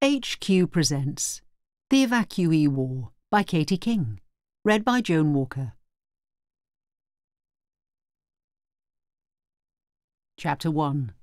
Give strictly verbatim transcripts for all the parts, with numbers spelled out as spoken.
H Q presents The Evacuee War by Katie King, read by Joan Walker. Chapter one.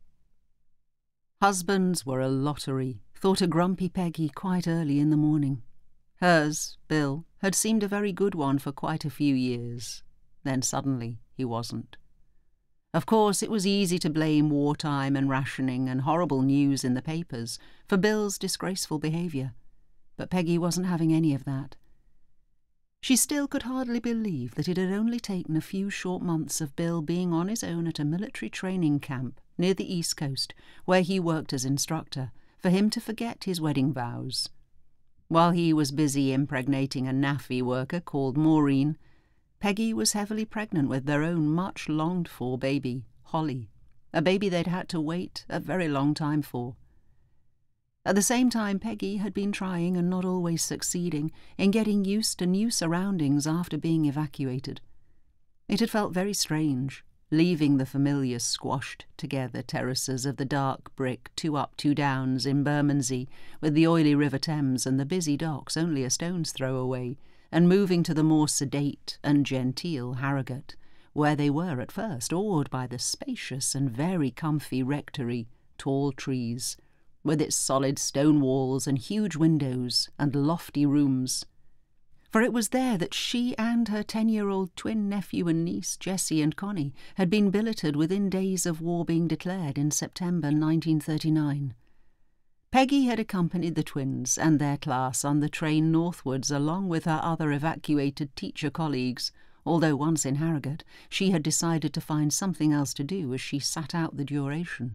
Husbands were a lottery, thought a grumpy Peggy quite early in the morning. Hers, Bill, had seemed a very good one for quite a few years. Then suddenly he wasn't. Of course, it was easy to blame wartime and rationing and horrible news in the papers for Bill's disgraceful behaviour, but Peggy wasn't having any of that. She still could hardly believe that it had only taken a few short months of Bill being on his own at a military training camp near the East Coast, where he worked as instructor, for him to forget his wedding vows. While he was busy impregnating a naffy worker called Maureen, Peggy was heavily pregnant with their own much-longed-for baby, Holly, a baby they'd had to wait a very long time for. At the same time, Peggy had been trying, and not always succeeding, in getting used to new surroundings after being evacuated. It had felt very strange, leaving the familiar squashed-together terraces of the dark brick two-up, two-downs in Bermondsey, with the oily River Thames and the busy docks only a stone's throw away, and moving to the more sedate and genteel Harrogate, where they were at first awed by the spacious and very comfy rectory, tall trees, with its solid stone walls and huge windows and lofty rooms. For it was there that she and her ten-year-old twin nephew and niece, Jessie and Connie, had been billeted within days of war being declared in September nineteen thirty-nine. Peggy had accompanied the twins and their class on the train northwards along with her other evacuated teacher colleagues, although once in Harrogate she had decided to find something else to do as she sat out the duration.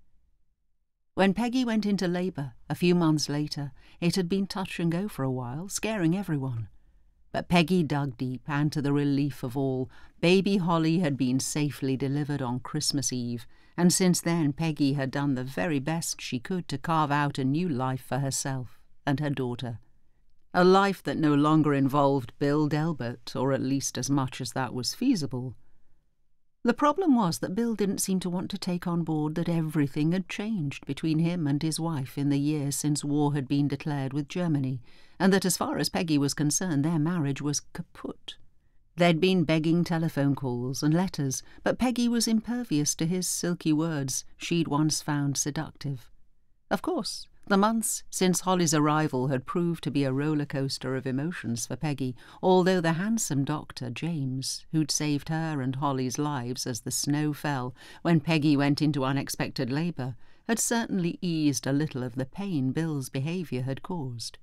When Peggy went into labour a few months later, it had been touch and go for a while, scaring everyone. But Peggy dug deep, and to the relief of all, baby Holly had been safely delivered on Christmas Eve, and since then Peggy had done the very best she could to carve out a new life for herself and her daughter. A life that no longer involved Bill Delbert, or at least as much as that was feasible. The problem was that Bill didn't seem to want to take on board that everything had changed between him and his wife in the year since war had been declared with Germany, and that as far as Peggy was concerned their marriage was kaput. There'd been begging telephone calls and letters, but Peggy was impervious to his silky words she'd once found seductive. Of course, the months since Holly's arrival had proved to be a roller coaster of emotions for Peggy, although the handsome doctor, James, who'd saved her and Holly's lives as the snow fell when Peggy went into unexpected labour, had certainly eased a little of the pain Bill's behaviour had caused.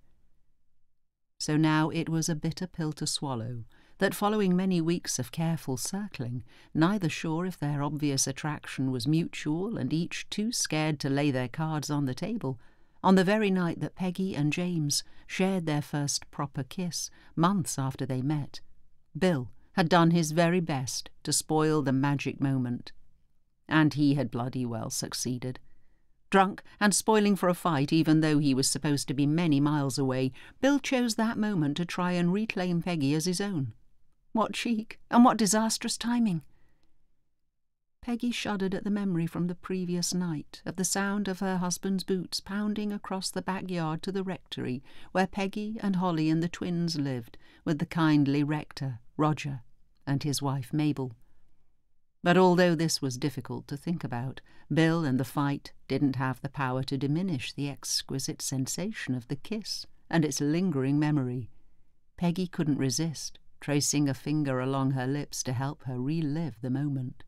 So now it was a bitter pill to swallow that following many weeks of careful circling, neither sure if their obvious attraction was mutual and each too scared to lay their cards on the table, on the very night that Peggy and James shared their first proper kiss, months after they met, Bill had done his very best to spoil the magic moment. And he had bloody well succeeded. Drunk and spoiling for a fight even though he was supposed to be many miles away, Bill chose that moment to try and reclaim Peggy as his own. What cheek, and what disastrous timing! Peggy shuddered at the memory from the previous night of the sound of her husband's boots pounding across the backyard to the rectory where Peggy and Holly and the twins lived with the kindly rector, Roger, and his wife Mabel. But although this was difficult to think about, Bill and the fight didn't have the power to diminish the exquisite sensation of the kiss and its lingering memory. Peggy couldn't resist, tracing a finger along her lips to help her relive the moment.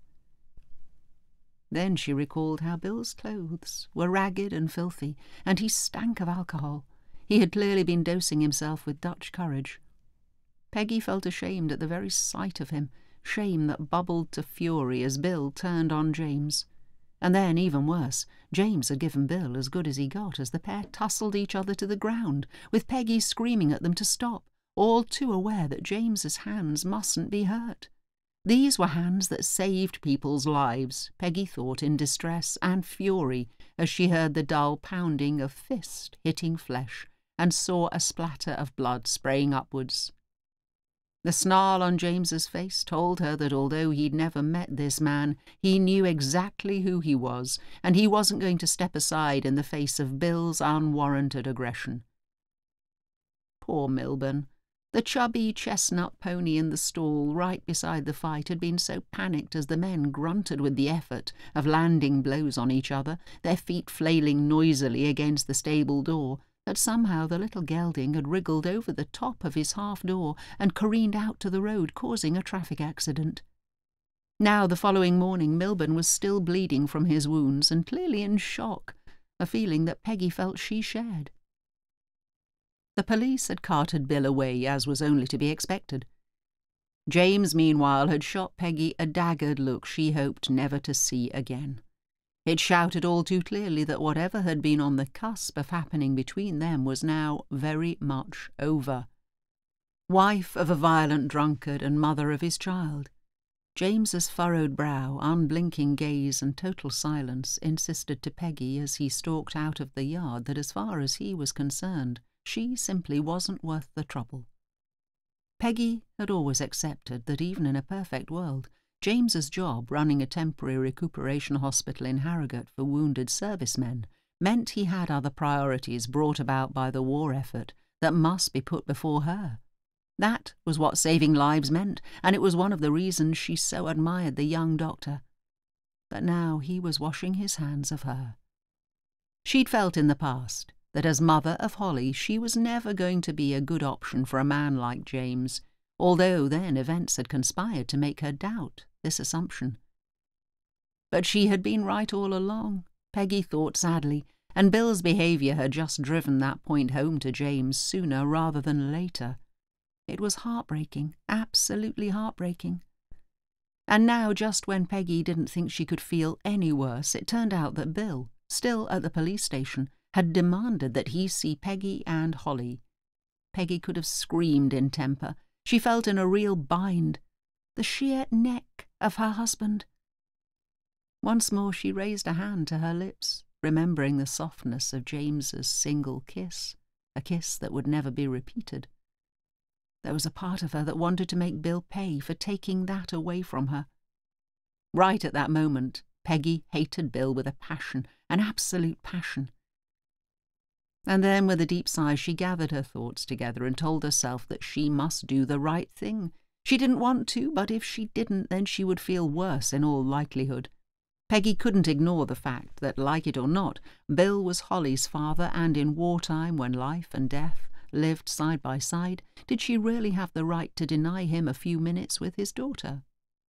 Then she recalled how Bill's clothes were ragged and filthy, and he stank of alcohol. He had clearly been dosing himself with Dutch courage. Peggy felt ashamed at the very sight of him, shame that bubbled to fury as Bill turned on James. And then, even worse, James had given Bill as good as he got as the pair tussled each other to the ground, with Peggy screaming at them to stop, all too aware that James's hands mustn't be hurt. These were hands that saved people's lives, Peggy thought in distress and fury as she heard the dull pounding of fist hitting flesh and saw a splatter of blood spraying upwards. The snarl on James's face told her that although he'd never met this man, he knew exactly who he was, and he wasn't going to step aside in the face of Bill's unwarranted aggression. Poor Milburn. The chubby chestnut pony in the stall right beside the fight had been so panicked as the men grunted with the effort of landing blows on each other, their feet flailing noisily against the stable door, that somehow the little gelding had wriggled over the top of his half-door and careened out to the road, causing a traffic accident. Now, the following morning, Milburn was still bleeding from his wounds and clearly in shock, a feeling that Peggy felt she shared. The police had carted Bill away, as was only to be expected. James, meanwhile, had shot Peggy a daggered look she hoped never to see again. It shouted all too clearly that whatever had been on the cusp of happening between them was now very much over. Wife of a violent drunkard and mother of his child, James's furrowed brow, unblinking gaze and total silence insisted to Peggy as he stalked out of the yard that as far as he was concerned, she simply wasn't worth the trouble. Peggy had always accepted that even in a perfect world, James's job running a temporary recuperation hospital in Harrogate for wounded servicemen meant he had other priorities brought about by the war effort that must be put before her. That was what saving lives meant, and it was one of the reasons she so admired the young doctor. But now he was washing his hands of her. She'd felt in the past that as mother of Holly she was never going to be a good option for a man like James, although then events had conspired to make her doubt this assumption. But she had been right all along, Peggy thought sadly, and Bill's behaviour had just driven that point home to James sooner rather than later. It was heartbreaking, absolutely heartbreaking. And now, just when Peggy didn't think she could feel any worse, it turned out that Bill, still at the police station, had demanded that he see Peggy and Holly. Peggy could have screamed in temper. She felt in a real bind. The sheer neck of her husband. Once more she raised a hand to her lips, remembering the softness of James's single kiss, a kiss that would never be repeated. There was a part of her that wanted to make Bill pay for taking that away from her. Right at that moment, Peggy hated Bill with a passion, an absolute passion. And then, with a deep sigh, she gathered her thoughts together and told herself that she must do the right thing. She didn't want to, but if she didn't, then she would feel worse in all likelihood. Peggy couldn't ignore the fact that, like it or not, Bill was Holly's father, and in wartime, when life and death lived side by side, did she really have the right to deny him a few minutes with his daughter?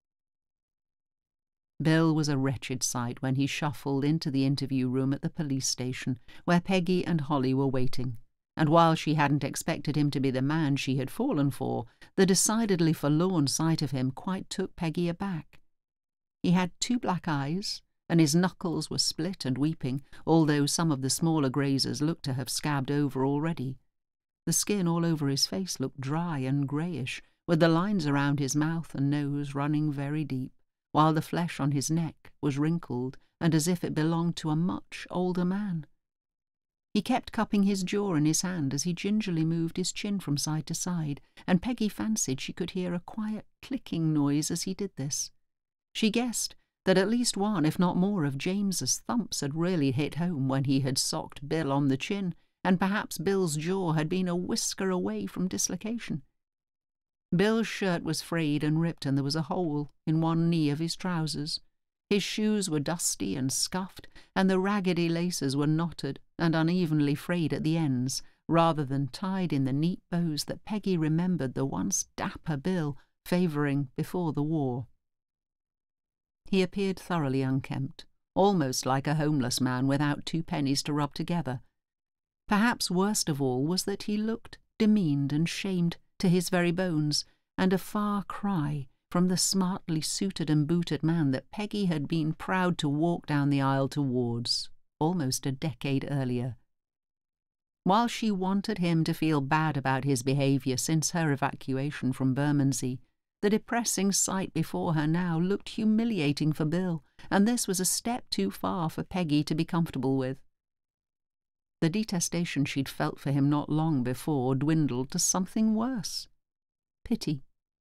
Bill was a wretched sight when he shuffled into the interview room at the police station, where Peggy and Holly were waiting, and while she hadn't expected him to be the man she had fallen for, the decidedly forlorn sight of him quite took Peggy aback. He had two black eyes, and his knuckles were split and weeping, although some of the smaller grazers looked to have scabbed over already. The skin all over his face looked dry and greyish, with the lines around his mouth and nose running very deep, while the flesh on his neck was wrinkled and as if it belonged to a much older man. He kept cupping his jaw in his hand as he gingerly moved his chin from side to side, and Peggy fancied she could hear a quiet clicking noise as he did this. She guessed that at least one, if not more, of James's thumps had really hit home when he had socked Bill on the chin, and perhaps Bill's jaw had been a whisker away from dislocation. Bill's shirt was frayed and ripped, and there was a hole in one knee of his trousers. His shoes were dusty and scuffed, and the raggedy laces were knotted and unevenly frayed at the ends, rather than tied in the neat bows that Peggy remembered the once dapper Bill favouring before the war. He appeared thoroughly unkempt, almost like a homeless man without two pennies to rub together. Perhaps worst of all was that he looked demeaned and shamed to his very bones, and a far cry from the smartly suited and booted man that Peggy had been proud to walk down the aisle towards, almost a decade earlier. While she wanted him to feel bad about his behaviour since her evacuation from Bermondsey, the depressing sight before her now looked humiliating for Bill, and this was a step too far for Peggy to be comfortable with. The detestation she'd felt for him not long before dwindled to something worse. Pity,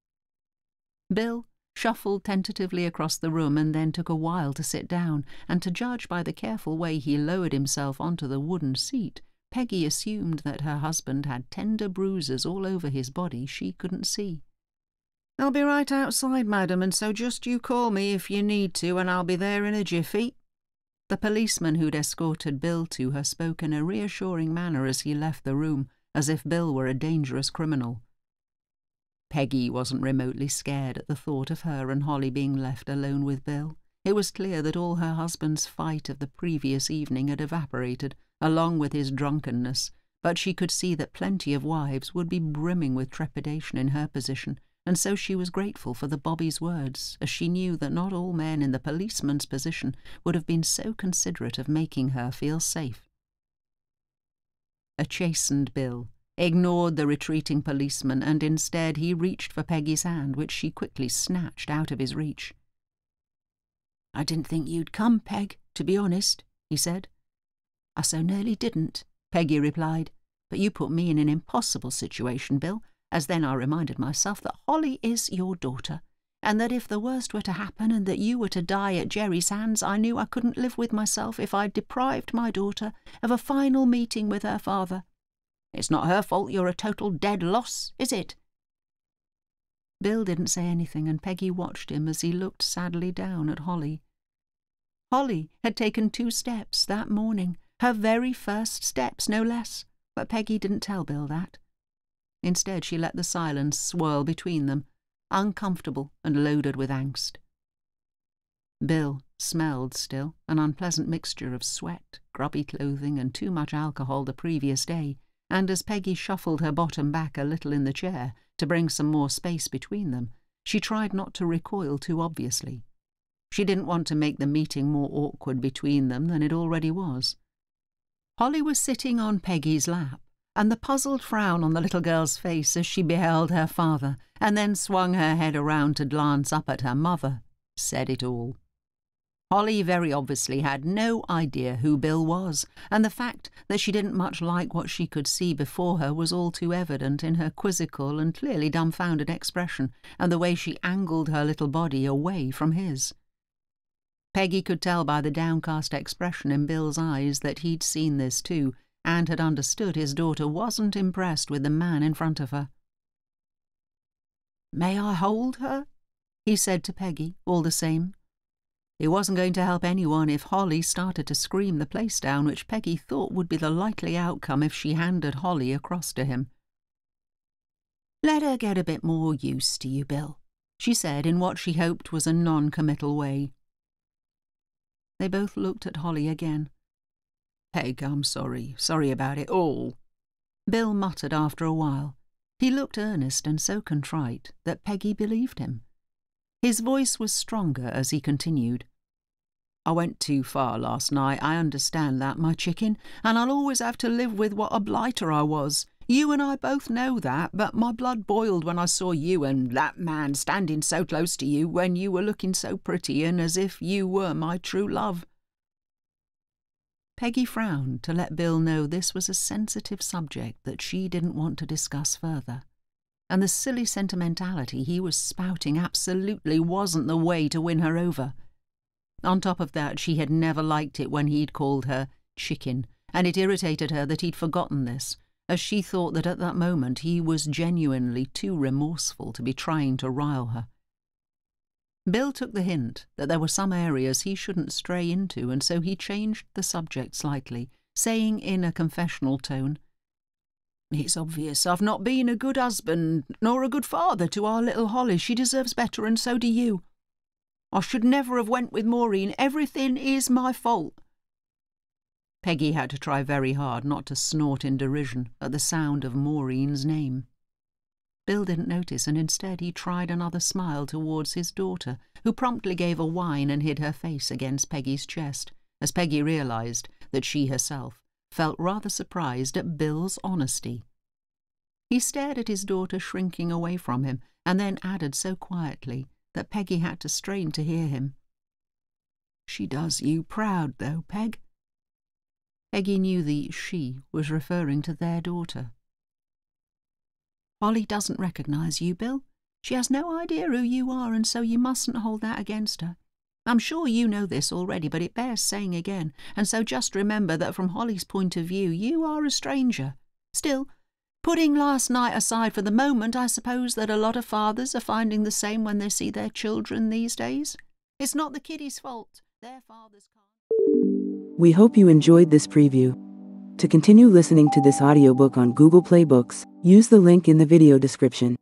Bill shuffled tentatively across the room and then took a while to sit down, and to judge by the careful way he lowered himself onto the wooden seat, Peggy assumed that her husband had tender bruises all over his body she couldn't see. "I'll be right outside, madam, and so just you call me if you need to, and I'll be there in a jiffy." The policeman who'd escorted Bill to her spoke in a reassuring manner as he left the room, as if Bill were a dangerous criminal. Peggy wasn't remotely scared at the thought of her and Holly being left alone with Bill. It was clear that all her husband's fight of the previous evening had evaporated, along with his drunkenness, but she could see that plenty of wives would be brimming with trepidation in her position, and so she was grateful for the Bobby's words, as she knew that not all men in the policeman's position would have been so considerate of making her feel safe. A chastened Bill ignored the retreating policeman, and instead he reached for Peggy's hand, which she quickly snatched out of his reach. "I didn't think you'd come, Peg, to be honest," he said. "I so nearly didn't," Peggy replied, "but you put me in an impossible situation, Bill, as then I reminded myself that Holly is your daughter, and that if the worst were to happen and that you were to die at Jerry's hands, I knew I couldn't live with myself if I'd deprived my daughter of a final meeting with her father. It's not her fault you're a total dead loss, is it?" Bill didn't say anything, and Peggy watched him as he looked sadly down at Holly. Holly had taken two steps that morning, her very first steps, no less, but Peggy didn't tell Bill that. Instead, she let the silence swirl between them, uncomfortable and loaded with angst. Bill smelled still, an unpleasant mixture of sweat, grubby clothing, and too much alcohol the previous day, and as Peggy shuffled her bottom back a little in the chair to bring some more space between them, she tried not to recoil too obviously. She didn't want to make the meeting more awkward between them than it already was. Holly was sitting on Peggy's lap, and the puzzled frown on the little girl's face as she beheld her father, and then swung her head around to glance up at her mother, said it all. Holly very obviously had no idea who Bill was, and the fact that she didn't much like what she could see before her was all too evident in her quizzical and clearly dumbfounded expression, and the way she angled her little body away from his. Peggy could tell by the downcast expression in Bill's eyes that he'd seen this too, and had understood his daughter wasn't impressed with the man in front of her. "May I hold her?" he said to Peggy, all the same. It wasn't going to help anyone if Holly started to scream the place down, which Peggy thought would be the likely outcome if she handed Holly across to him. "Let her get a bit more used to you, Bill," she said in what she hoped was a non-committal way. They both looked at Holly again. "Peg, I'm sorry, sorry about it all," Bill muttered after a while. He looked earnest and so contrite that Peggy believed him. His voice was stronger as he continued. "I went too far last night, I understand that, my chicken, and I'll always have to live with what a blighter I was. You and I both know that, but my blood boiled when I saw you and that man standing so close to you when you were looking so pretty and as if you were my true love." Peggy frowned to let Bill know this was a sensitive subject that she didn't want to discuss further, and the silly sentimentality he was spouting absolutely wasn't the way to win her over. On top of that, she had never liked it when he'd called her chicken, and it irritated her that he'd forgotten this, as she thought that at that moment he was genuinely too remorseful to be trying to rile her. Bill took the hint that there were some areas he shouldn't stray into, and so he changed the subject slightly, saying in a confessional tone, "It's obvious I've not been a good husband nor a good father to our little Holly. She deserves better, and so do you. I should never have went with Maureen. Everything is my fault." Peggy had to try very hard not to snort in derision at the sound of Maureen's name. Bill didn't notice, and instead he tried another smile towards his daughter, who promptly gave a whine and hid her face against Peggy's chest, as Peggy realised that she herself felt rather surprised at Bill's honesty. He stared at his daughter shrinking away from him, and then added so quietly that Peggy had to strain to hear him, "She does you proud, though, Peg." Peggy knew the she was referring to their daughter. "Holly doesn't recognise you, Bill. She has no idea who you are, and so you mustn't hold that against her. I'm sure you know this already, but it bears saying again, and so just remember that from Holly's point of view, you are a stranger. Still, putting last night aside for the moment, I suppose that a lot of fathers are finding the same when they see their children these days. It's not the kiddies' fault. Their fathers can't. We hope you enjoyed this preview. To continue listening to this audiobook on Google Play Books, use the link in the video description.